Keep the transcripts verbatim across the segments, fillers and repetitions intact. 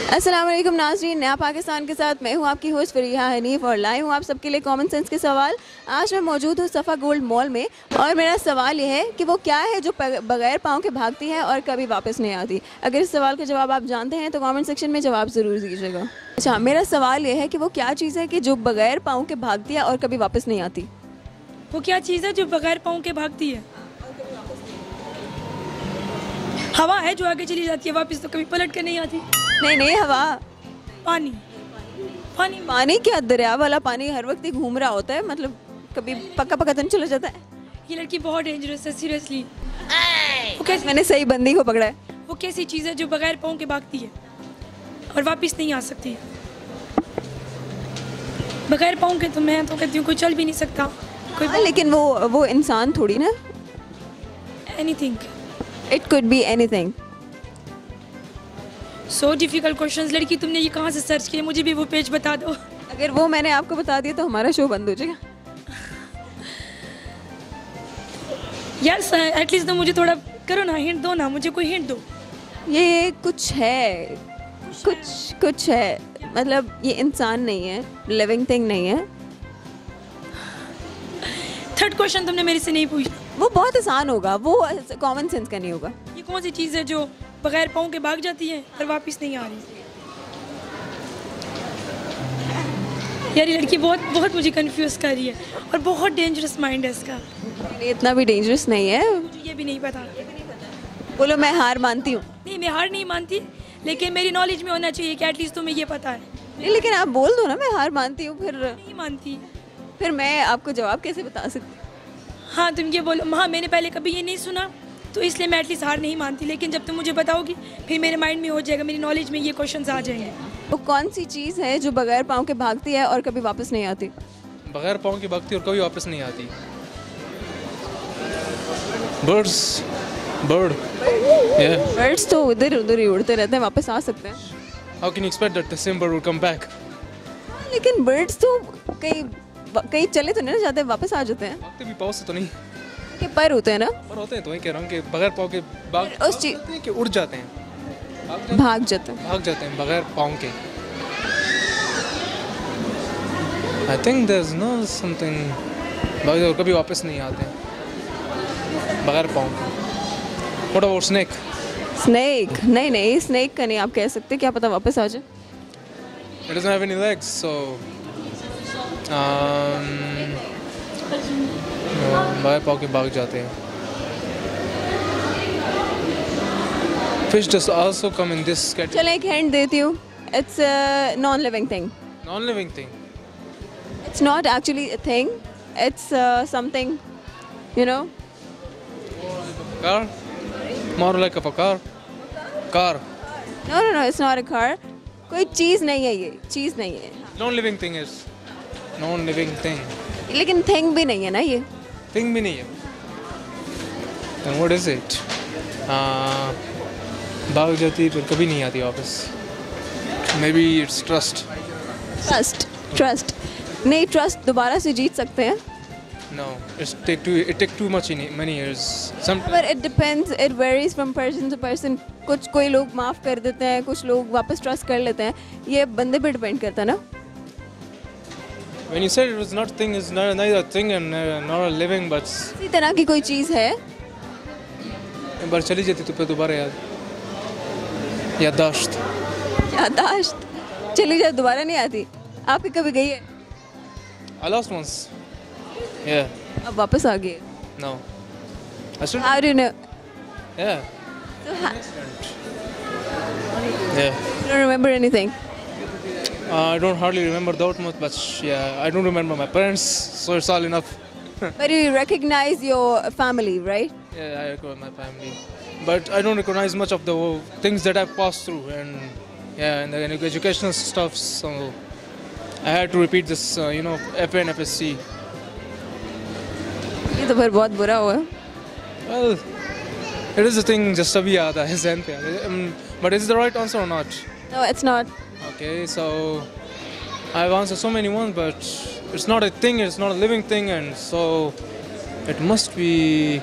अस्सलाम वालेकुम नाज़रीन, नया पाकिस्तान के साथ मैं हूँ आपकी होस्ट फरीहा हनीफ और लाई हूँ आप सबके लिए कॉमन सेंस के सवाल। आज मैं मौजूद हूँ सफ़ा गोल्ड मॉल में और मेरा सवाल ये है कि वो क्या है जो बगैर पाँव के भागती है और कभी वापस नहीं आती। अगर इस सवाल का जवाब आप जानते हैं तो कमेंट सेक्शन में जवाब ज़रूर दीजिएगा। अच्छा, मेरा सवाल ये है कि वो क्या चीज़ है कि जो बगैर पाँव के भागती है और कभी वापस नहीं आती। वो क्या चीज़ है जो बगैर पाँव के भागती है? हवा है जो आगे चली जाती है, वापस तो कभी पलट कर नहीं आती। नहीं नहीं, हवा। पानी। पानी पानी क्या? दरिया वाला पानी हर वक्त ही घूम रहा होता है, मतलब कभी पक्का पक्का तो नहीं चला जाता है। ये लड़की बहुत डेंजरस है, सीरियसली। वो कैसी मैंने सही बंदी को पकड़ा है। वो कैसी चीज़ है जो बगैर पाँव के भागती है और वापस नहीं आ सकती? बगैर पाँव के तो मैं तो कहती हूँ कोई चल भी नहीं सकता कोई। हाँ, लेकिन वो वो इंसान थोड़ी ना। Anything. It could be anything. So difficult questions. लड़की, तुमने ये कहाँ से सर्च किया? मुझे भी वो पेज बता दो। अगर वो मैंने आपको बता दिया तो हमारा शो बंद हो जाएगा। यार एटलीस्ट तो मुझे थोड़ा करो ना, हिंट दो ना, मुझे कोई हिंट दो। ये कुछ है, कुछ कुछ है, मतलब ये इंसान नहीं है, लिविंग थिंग नहीं है। थर्ड क्वेश्चन तुमने मेरे से नहीं पूछा। वो बहुत आसान होगा, वो कॉमन सेंस का नहीं होगा। ये कौन सी चीज़ है जो बगैर पाँव के भाग जाती है और वापस नहीं आ रही? यार ये लड़की बहुत बहुत मुझे कंफ्यूज कर रही है और बहुत डेंजरस माइंड है इसका। ये इतना भी डेंजरस नहीं है। मुझे ये भी नहीं पता। बोलो मैं हार मानती हूँ। नहीं, मैं हार नहीं मानती, लेकिन मेरी नॉलेज में होना चाहिए कि एटलीस्ट तुम्हें ये पता है। नहीं, लेकिन आप बोल दो ना मैं हार मानती हूँ, फिर नहीं मानती। फिर मैं आपको जवाब कैसे बता सकती? हाँ तुम ये बोलो। हाँ, मैंने पहले कभी ये नहीं सुना तो इसलिए मैं एटलीस्ट हार नहीं मानती, लेकिन जब तुम मुझे बताओगी फिर मेरे माइंड में हो जाएगा, मेरी नॉलेज में ये क्वेश्चंस आ जाएंगे। वो कौन सी चीज़ है जो बगैर पाँव के भागती है और कभी वापस नहीं आती? बगैर पाँव की भागती और कभी वापस नहीं आती। बर्ड्स। बर्ड। बर्ड्स तो उधर उधर ही उड़ते रहते हैं, वापस आ सकते हैं। How can you expect that the same bird will come back? लेकिन बर्ड्स तो कहीं कहीं चले तो नहीं ना जाते, वापस आ जाते हैं। भागते भी पाँव से तो नहीं, के पर होते हैं ना। पर होते हैं तो वही कह रहा हूँ कि बगैर पाँव के भाग उस चीज जाते हैं कि उड़ जाते हैं। भाग जाते हैं। भाग जाते हैं बगैर पाँव के। I think there is no something भाग और कभी वापस नहीं आते हैं बगैर पाँव के। What about snake? स्नेक? नहीं नहीं, स्नेक का नहीं आप कह सकते, क्या पता वापस आ जाए। It doesn't have any legs, so um, बगैर पाँव के भाग जाते हैं। Fish does also come in this category. चलो एक हिंट देती हूँ, it's non living thing. Non-living thing. It's not actually a thing, it's uh, something, you know. Car? More like of a car. Car. No no no, it's not a car. कोई चीज़ नहीं है, ये चीज़ नहीं है। Non-living thing is non-living thing. लेकिन thing भी नहीं है ना ये। Thing भी नहीं है। Then what is it? Uh, भाग जाती है पर कभी नहीं आती वापस। Maybe it's trust. Trust. Trust नहीं, ट्रस्ट दोबारा से जीत सकते हैं। No, it's take too it take too much in many years. Some But it depends, it varies from person to person. कुछ कोई लोग माफ़ कर देते हैं, कुछ लोग वापस ट्रस्ट कर लेते हैं, ये बंदे पे डिपेंड करता है ना। when you said it was not thing, is not neither a thing and uh, not a living, but इसी तरह की कोई चीज़ है। एक बार चली जाती तो फिर दोबारा याद याददाश्त। यादाश्त चली जाए दोबारा नहीं आती। आपकी कभी गई है? I lost once. Yeah. अब वापस आ गई। No. I still. How do you know? Yeah. So, ha- Yeah. you don't remember anything? Uh, I don't hardly remember that much, but yeah, I don't remember my parents, so it's all enough. But you recognize your family, right? Yeah, I recognize my family, but I don't recognize much of the things that I've passed through, and yeah, and the educational stuff. So I had to repeat this, uh, you know, F A and F S C. ये तो फिर बहुत बुरा हुआ। Well, it is a thing just अभी आता है ज़हन पे। Um, but is it the right answer or not? No, it's not. Okay, so I've answered so many ones, but it's not a thing, it's not a living thing, and so it must be.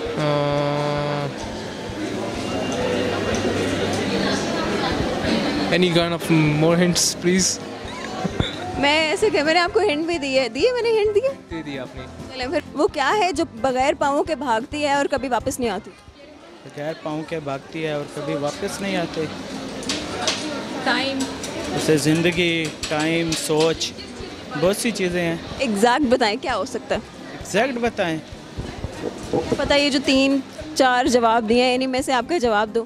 Uh, Any kind of more hints, please? मैं ऐसे कि मैंने आपको hint भी दी है, दिए मैंने hint दिए। दे दिया आपने। चलें फिर, वो क्या है जो बगैर पाँवों के भागती है और कभी वापस नहीं आती? बगैर पाँव के भागती है और कभी वापस नहीं आते। टाइम। उसे ज़िंदगी, टाइम, सोच, बहुत सी चीज़ें हैं। एग्जैक्ट बताएं क्या हो सकता है? एग्जैक्ट बताएं। पता ये जो तीन चार जवाब दिए हैं इन्हीं में से आपका जवाब दो।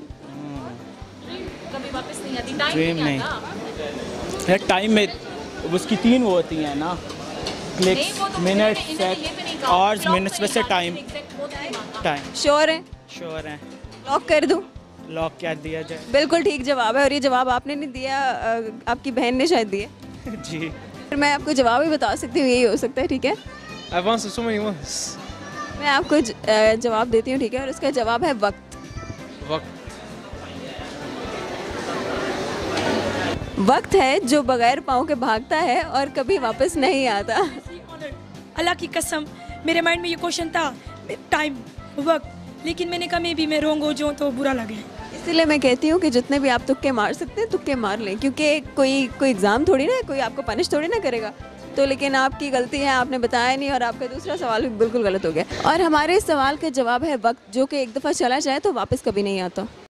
ड्रीम नहीं है, टाइम में उसकी तीन वो होती हैं ना, clicks, minute, second, hours, minutes में से टाइम। टाइम। श्योर है? श्योर हैं। लॉक कर दूं? लॉक क्या दिया जाए? बिल्कुल ठीक जवाब है, और ये जवाब आपने नहीं दिया, अ, आपकी बहन ने शायद दिया। जी। फिर मैं आपको जवाब ही बता सकती हूँ, यही हो सकता है, ठीक है? I've answered so many ones. मैं आपको ज, अ, जवाब देती हूँ, ठीक है? और उसका जवाब है वक्त। वक्त। वक्त है जो बगैर पाँव के भागता है और कभी वापस नहीं आता। अल्लाह की कसम मेरे माइंड में ये क्वेश्चन था, टाइम, वक्त, लेकिन मैंने कहा मैं भी मैं रोंग हो जाऊँ तो बुरा लगे। इसलिए मैं कहती हूँ कि जितने भी आप तुक्के मार सकते हैं तुक्के मार लें, क्योंकि कोई कोई एग्ज़ाम थोड़ी ना है, कोई आपको पनिश थोड़ी ना करेगा। तो लेकिन आपकी गलती है, आपने बताया नहीं, और आपका दूसरा सवाल भी बिल्कुल गलत हो गया। और हमारे इस सवाल का जवाब है वक्त, जो कि एक दफ़ा चला जाए तो वापस कभी नहीं आता।